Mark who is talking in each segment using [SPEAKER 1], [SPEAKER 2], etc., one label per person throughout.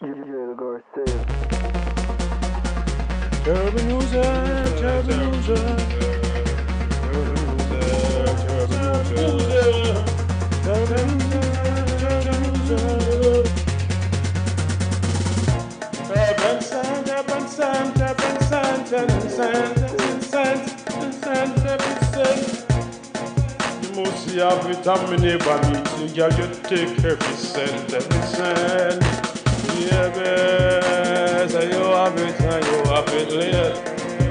[SPEAKER 1] Turbo music, turbo music, you must see a vitamin by meeting, girl, you take every cent. Yeah, babe, so you have it and you have it later.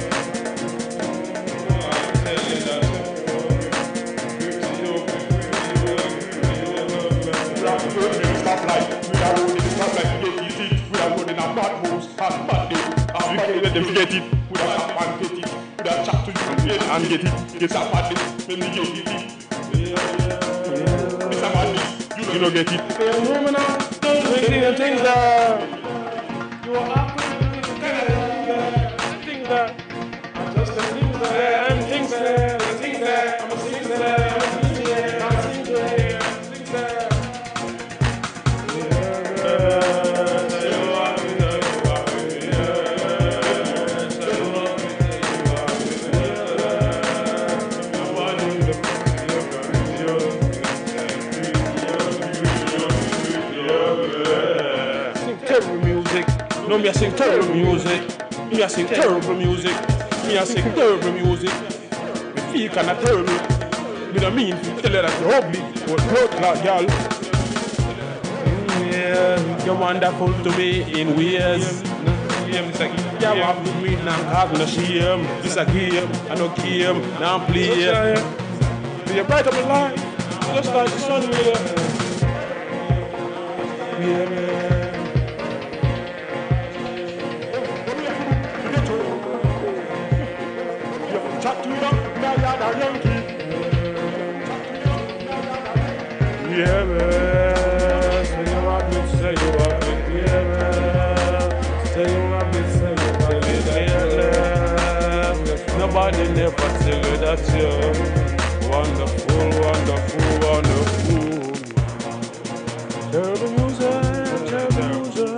[SPEAKER 1] Get it, put a shop and get it, put a chat to you and get it, get up at it, then you get it. It's a madness, you don't get it. Things that you are up things that I'm just a things that I'm things that I'm things that I'm a things that I'm things that I'm things that no, me I sing terrible music. Me I sing terrible music. Me I sing terrible music. Me feel kinda terrible. Me don't mean to tell you that you're ugly, but blood clot, girl. Yeah, you're wonderful to me in ways. Yeah, you have to me now, have no shame. This a game, I no game, now I'm playing. You're bright up in light, just like the sun here. Yeah, man. Chat to them, yeah, man. Say you have it, say you have it, yeah, man. Say you have it, say you have it, yeah, man. Nobody never tell you that you're wonderful, wonderful, wonderful. Terrible music, terrible music.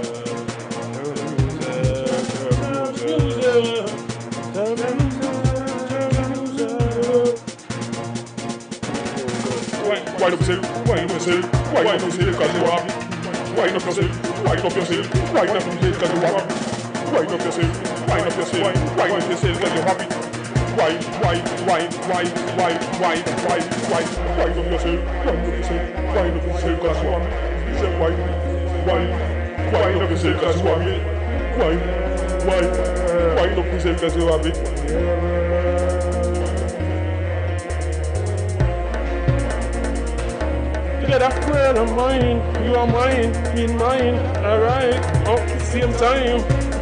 [SPEAKER 1] Why not yourself? Why not yourself? Why not yourself? Because you happy. Why not yourself? Why not yourself? Why not yourself? Because you happy. Why not yourself? Why not yourself? Why not yourself? Because you happy. Why not yourself? Why not yourself? Why not yourself? Because you happy. Why not yourself? Because you happy. Why not yourself? Because you happy. That girl of mine, you are mine, me mine, alright, same time.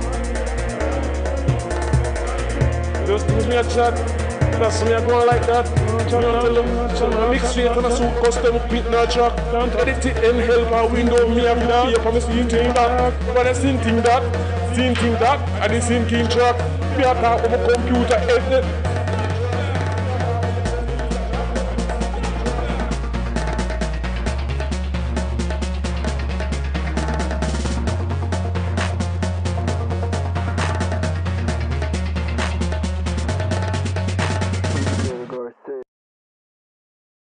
[SPEAKER 1] Just give me a chat, that's me I go like that. Mix straight on a suit, custom pit no track. Edit it and help her window, me have no fear for me seeing thing that. But I seen thing that, I didn't seen king track. Me a talk over computer, edit.